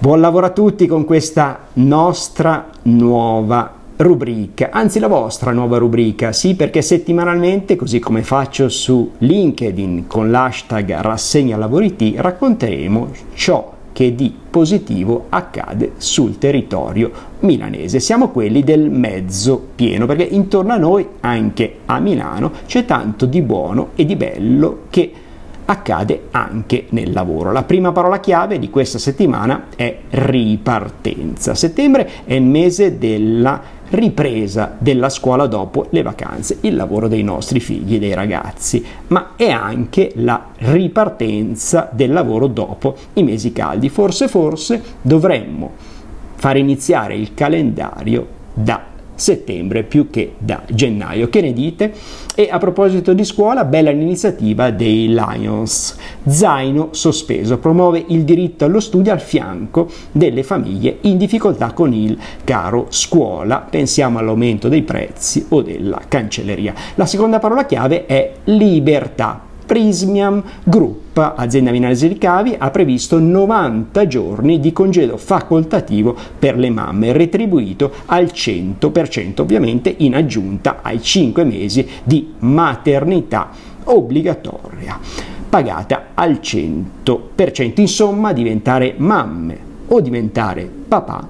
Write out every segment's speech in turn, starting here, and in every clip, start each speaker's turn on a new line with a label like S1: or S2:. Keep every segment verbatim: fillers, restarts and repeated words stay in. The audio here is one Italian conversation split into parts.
S1: Buon lavoro a tutti con questa nostra nuova rubrica, anzi la vostra nuova rubrica, sì, perché settimanalmente, così come faccio su LinkedIn con l'hashtag Rassegna Lavori T, racconteremo ciò che di positivo accade sul territorio milanese. Siamo quelli del mezzo pieno, perché intorno a noi, anche a Milano, c'è tanto di buono e di bello che accade anche nel lavoro. La prima parola chiave di questa settimana è ripartenza. Settembre è il mese della ripresa della scuola dopo le vacanze, il lavoro dei nostri figli, dei ragazzi, ma è anche la ripartenza del lavoro dopo i mesi caldi. Forse, forse dovremmo fare iniziare il calendario da settembre più che da gennaio. Che ne dite? E a proposito di scuola, bella l'iniziativa dei Lions. Zaino sospeso promuove il diritto allo studio al fianco delle famiglie in difficoltà con il caro scuola. Pensiamo all'aumento dei prezzi o della cancelleria. La seconda parola chiave è libertà. Prismiam Group, azienda milanese di cavi, ha previsto novanta giorni di congedo facoltativo per le mamme, retribuito al cento per cento, ovviamente in aggiunta ai cinque mesi di maternità obbligatoria, pagata al cento per cento. Insomma, diventare mamme o diventare papà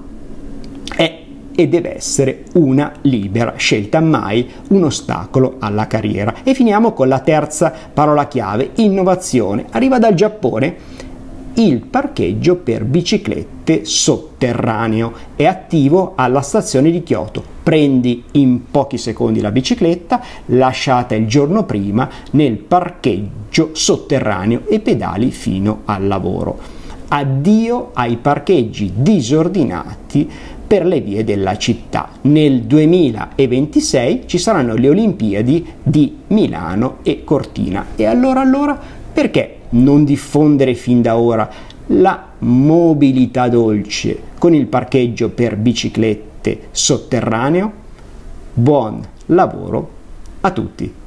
S1: è e deve essere una libera scelta, mai un ostacolo alla carriera. E finiamo con la terza parola chiave, innovazione. Arriva dal Giappone il parcheggio per biciclette sotterraneo. È attivo alla stazione di Kyoto. Prendi in pochi secondi la bicicletta, lasciata il giorno prima nel parcheggio sotterraneo e pedali fino al lavoro. Addio ai parcheggi disordinati per le vie della città. Nel duemilaventisei ci saranno le Olimpiadi di Milano e Cortina. E allora, allora, perché non diffondere fin da ora la mobilità dolce con il parcheggio per biciclette sotterraneo? Buon lavoro a tutti!